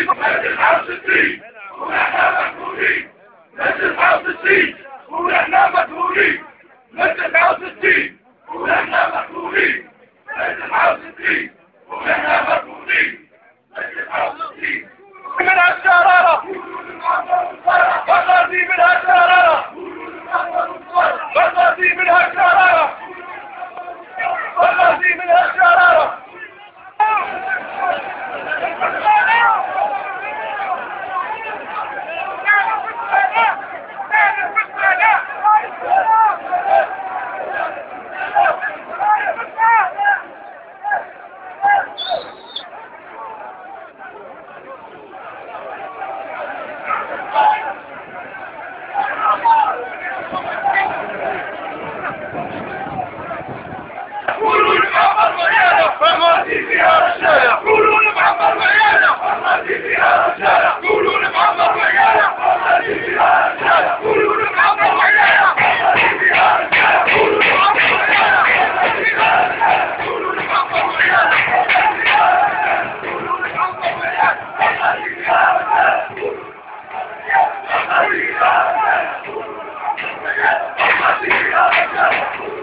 الحوس الدين ونحن مكفورين، مثل الحوس الدين ونحن مكفورين، مثل الحوس الدين ونحن مكفورين، مثل الحوس الدين ونحن مكفورين، مثل الحوس الدين. منها الشرارة بغادي منها الشرارة، بغادي منها الشرارة، بغادي منها الشرارة. فغادي فيها رجالة، قولوا لمعمر وعيالة، فغادي فيها رجالة، قولوا لمعمر وعيالة، فغادي فيها رجالة، قولوا لمعمر وعيالة، فغادي فيها رجالة، قولوا لمعمر وعيالة، فغادي فيها رجالة، قولوا لمعمر وعيالة، فغادي فيها رجالة، قولوا لمعمر وعيالة، فغادي فيها رجالة، فغادي فيها رجالة، فغادي فيها رجالة.